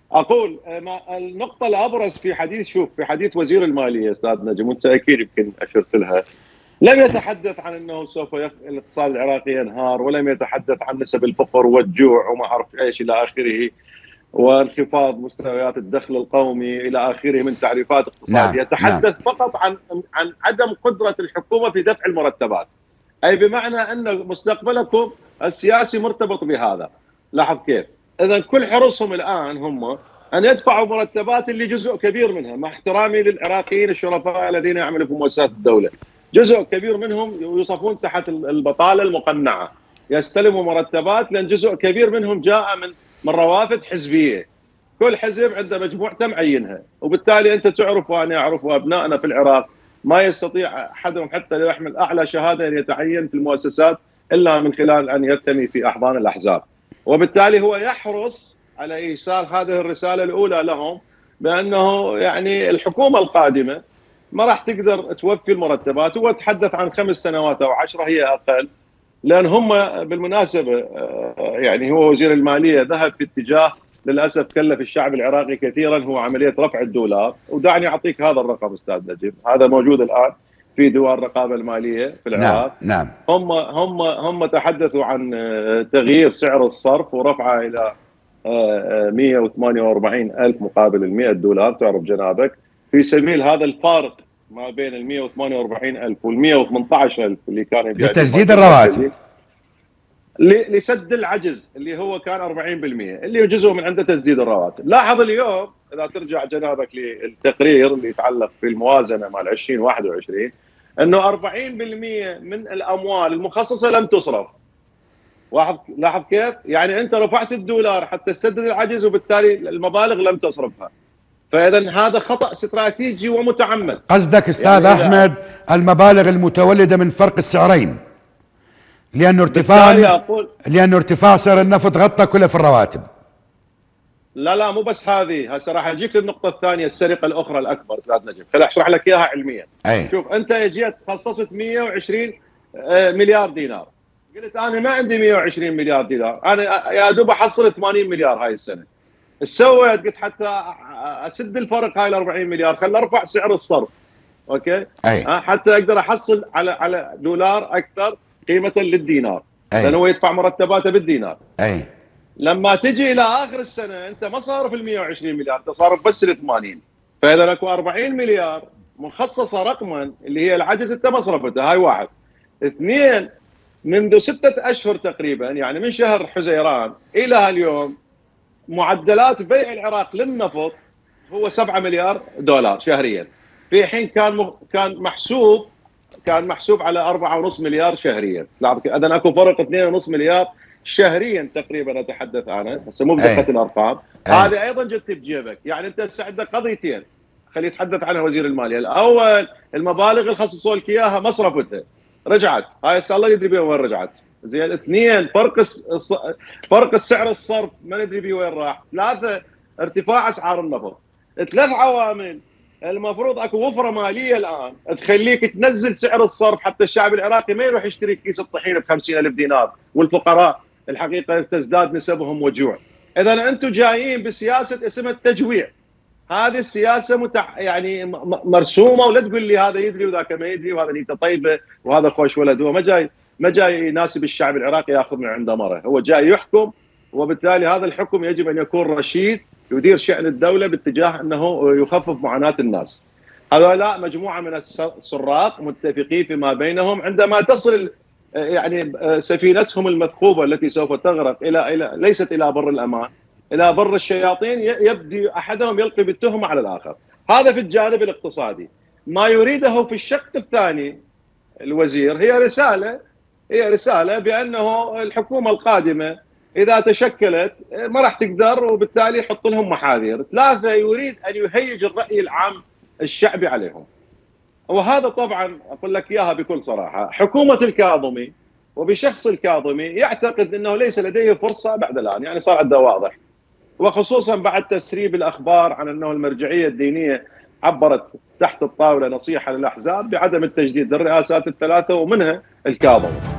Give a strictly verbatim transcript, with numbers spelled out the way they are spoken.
اقول ما النقطه الابرز في حديث، شوف في حديث وزير الماليه استاذ نجم، وانت اكيد يمكن اشرت لها، لم يتحدث عن انه سوف يخ... الاقتصاد العراقي ينهار، ولم يتحدث عن نسب الفقر والجوع وما اعرف ايش الى اخره، وانخفاض مستويات الدخل القومي الى اخره من تعريفات اقتصاديه. نعم نعم. تحدث فقط عن عن عدم قدره الحكومه في دفع المرتبات، اي بمعنى ان مستقبلكم السياسي مرتبط بهذا. لاحظ كيف؟ اذا كل حرصهم الان هم ان يدفعوا مرتبات اللي جزء كبير منها، مع احترامي للعراقيين الشرفاء الذين يعملوا في مؤسسات الدوله، جزء كبير منهم يوصفون تحت البطاله المقنعه، يستلموا مرتبات لان جزء كبير منهم جاء من من روافد حزبيه. كل حزب عنده مجموعته معينها، وبالتالي انت تعرف وانا اعرف وابنائنا في العراق ما يستطيع احدهم حتى يحمل اعلى شهاده ان يتعين في المؤسسات الا من خلال ان يرتمي في احضان الاحزاب. وبالتالي هو يحرص على ايصال هذه الرساله الاولى لهم بانه يعني الحكومه القادمه ما راح تقدر توفي المرتبات. هو تحدث عن خمس سنوات او عشره هي اقل، لان هم بالمناسبه يعني هو وزير الماليه ذهب في اتجاه للاسف كلف الشعب العراقي كثيرا، هو عمليه رفع الدولار. ودعني اعطيك هذا الرقم استاذ نجيب، هذا موجود الان في ديوان الرقابه الماليه في العراق. نعم نعم. هم هم هم تحدثوا عن تغيير سعر الصرف ورفعه الى مئة وثمانية وأربعين ألف مقابل ال مئة دولار، تعرف جنابك، في سبيل هذا الفارق ما بين ال مئة وثمانية وأربعين ألف وال مئة وثمانية عشر ألف اللي كان لتسديد الرواتب، لسد العجز اللي هو كان أربعين بالمئة اللي جزء من عنده تسديد الرواتب. لاحظ اليوم اذا ترجع جنابك للتقرير اللي يتعلق في الموازنه مال ألفين وواحد وعشرين انه أربعين بالمئة من الاموال المخصصه لم تصرف. لاحظ كيف؟ يعني انت رفعت الدولار حتى تسدد العجز وبالتالي المبالغ لم تصرفها. فاذا هذا خطا استراتيجي ومتعمد. قصدك استاذ يعني احمد المبالغ المتولده من فرق السعرين، لانه ارتفاع لانه ارتفاع سعر النفط غطى كله في الرواتب. لا لا مو بس هذه، هسه راح اجيك للنقطه الثانيه، السرقه الاخرى الاكبر استاذ نجم، خليني اشرح لك اياها علميا. أي. شوف انت جيت خصصت مئة وعشرين مليار دينار، قلت انا ما عندي مئة وعشرين مليار دينار، انا يا دوب احصل ثمانين مليار هاي السنه. ايش سويت؟ قلت حتى اسد الفرق هاي ال أربعين مليار خل ارفع سعر الصرف، اوكي؟ أي. حتى اقدر احصل على على دولار اكثر قيمه للدينار، لانه هو يدفع مرتباته بالدينار. اي. لما تجي الى اخر السنه انت ما صارف ال مئة وعشرين مليار، انت صارف بس ال ثمانين، فاذا اكو أربعين مليار مخصصه رقما اللي هي العجز انت ما صرفته. هاي واحد. اثنين، منذ ستة اشهر تقريبا يعني من شهر حزيران الى اليوم معدلات بيع العراق للنفط هو سبعة مليار دولار شهريا، في حين كان م... كان محسوب كان محسوب على أربعة ونص مليار شهريا. لاحظ اذا اكو فرق اثنين ونص مليار شهريا تقريبا اتحدث عنه، هسه مو بدقه الارقام. هذه ايضا جت بجيبك، يعني انت هسه عندك قضيتين خلي يتحدث عنها وزير الماليه. الاول المبالغ اللي خصصوا لك اياها ما صرفتها، رجعت، هاي هسه الله يدري بها وين رجعت. زين. اثنين، فرق الص... فرق السعر الصرف ما ندري بيه وين راح. ثلاثه، ارتفاع اسعار النفط. ثلاث عوامل المفروض اكو وفره ماليه الان تخليك تنزل سعر الصرف حتى الشعب العراقي ما يروح يشتري كيس الطحين ب خمسين ألف دينار، والفقراء الحقيقه تزداد نسبهم وجوع. اذا انتم جايين بسياسه اسمها التجويع، هذه السياسه متع... يعني مرسومه، ولا تقول لي هذا يدري وذاك ما يدري وهذا نيته طيبه وهذا خوش ولد. هو ما جاي ما جاي يناسب الشعب العراقي ياخذ من عنده مره، هو جاي يحكم، وبالتالي هذا الحكم يجب ان يكون رشيد يدير شأن الدوله باتجاه انه يخفف معاناه الناس. هذولا مجموعه من السراق متفقين فيما بينهم، عندما تصل يعني سفينتهم المثقوبه التي سوف تغرق الى الى ليست الى بر الامان، الى بر الشياطين، يبدي احدهم يلقي بالتهمه على الاخر. هذا في الجانب الاقتصادي. ما يريده في الشق الثاني الوزير هي رساله هي رساله بانه الحكومه القادمه اذا تشكلت ما راح تقدر، وبالتالي يحط لهم محاذير. ثلاثه، يريد ان يهيج الراي العام الشعبي عليهم. وهذا طبعا اقول لك اياها بكل صراحه، حكومه الكاظمي وبشخص الكاظمي يعتقد انه ليس لديه فرصه بعد الان، يعني صار عنده واضح، وخصوصا بعد تسريب الاخبار عن انه المرجعيه الدينيه عبرت تحت الطاوله نصيحه للاحزاب بعدم التجديد للرئاسات الثلاثه ومنها الكاظمي.